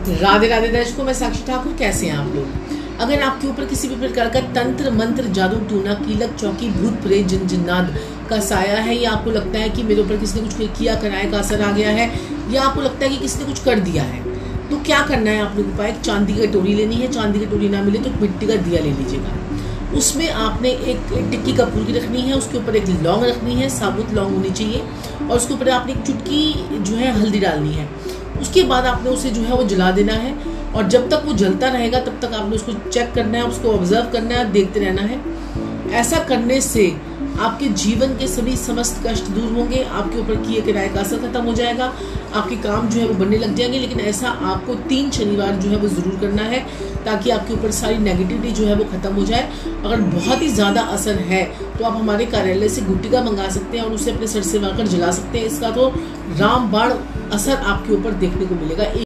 राधे राधे दर्शकों, मैं साक्षी ठाकुर। कैसे हैं आप लोग? अगर आपके ऊपर किसी भी प्रकार का तंत्र मंत्र, जादू टूना, कीलक चौकी, भूत प्रेत, जिन जिन्नात का साया है, या आपको लगता है कि मेरे ऊपर किसी ने कुछ किया कराए का असर आ गया है, या आपको लगता है कि किसी ने कुछ कर दिया है, तो क्या करना है आप लोगों को? एक चांदी की कटोरी लेनी है। चांदी की कटोरी ना मिले तो मिट्टी का दिया ले लीजिएगा। उसमें आपने एक टिक्की कपूर की रखनी है, उसके ऊपर एक लौंग रखनी है, साबुत लौंग होनी चाहिए, और उसके ऊपर आपने एक चुटकी जो है हल्दी डालनी है। उसके बाद आपने उसे जो है वो जला देना है, और जब तक वो जलता रहेगा तब तक आपने उसको चेक करना है, उसको ऑब्जर्व करना है, देखते रहना है। ऐसा करने से आपके जीवन के सभी समस्त कष्ट दूर होंगे, आपके ऊपर किए किराए का असर खत्म हो जाएगा, आपके काम जो है वो बनने लग जाएंगे। लेकिन ऐसा आपको 3 शनिवार जो है वो ज़रूर करना है, ताकि आपके ऊपर सारी नेगेटिविटी जो है वो खत्म हो जाए। अगर बहुत ही ज़्यादा असर है तो आप हमारे कार्यालय से गुट्टिका मंगा सकते हैं और उसे अपने सर से मारकर जला सकते हैं। इसका तो रामबाण असर आपके ऊपर देखने को मिलेगा।